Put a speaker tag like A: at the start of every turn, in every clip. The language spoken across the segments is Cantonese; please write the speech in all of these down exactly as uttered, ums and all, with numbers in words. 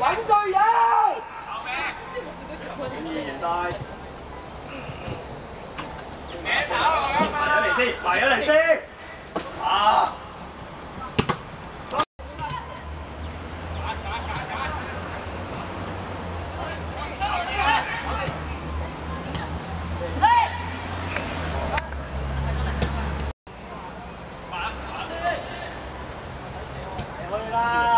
A: 隊友。快咗嚟先，快咗嚟先。啊！去啦！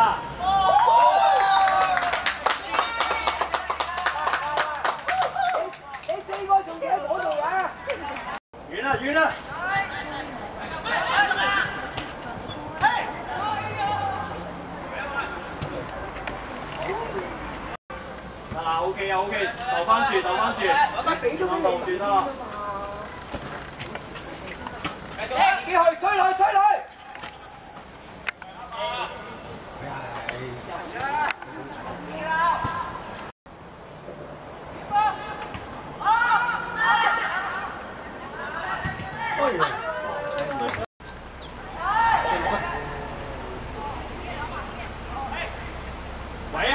A: 你四個仲喺嗰度啊？遠啦遠啦！得啦 ，OK 啊 OK， 投翻住投翻住，慢慢投住得啦。自己去推佢推佢。 喂啊！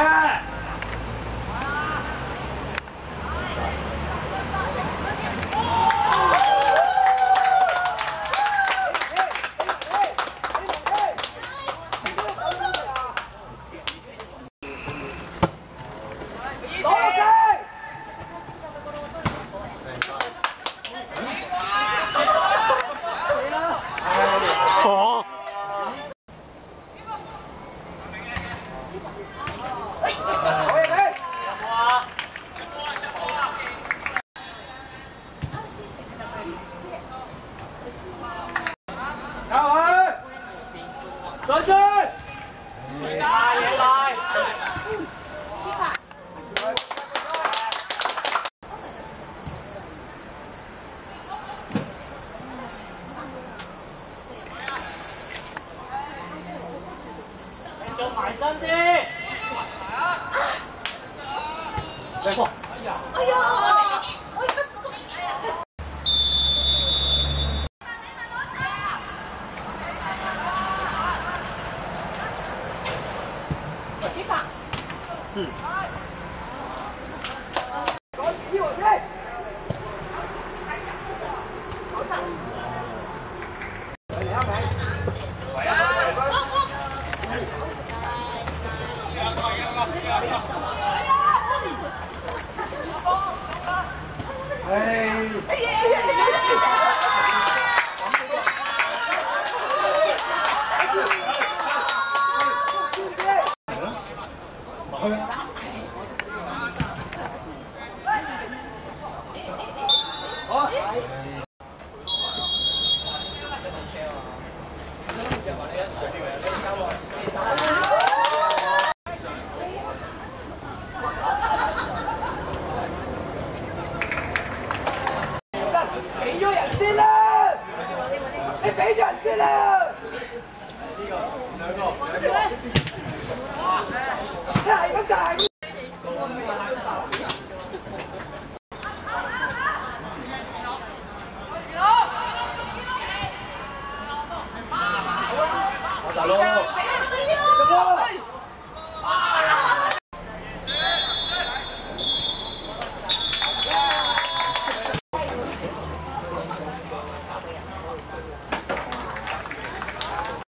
A: 做埋身啲，嚟過。哎呀！我而家喂，幾百？嗯。趕住我先。好得。嚟啊，明。喂啊！ 哎！哎呀！俾咗人先啦！你俾咗人先啦！呢個兩個兩個，一係咁就係。大佬，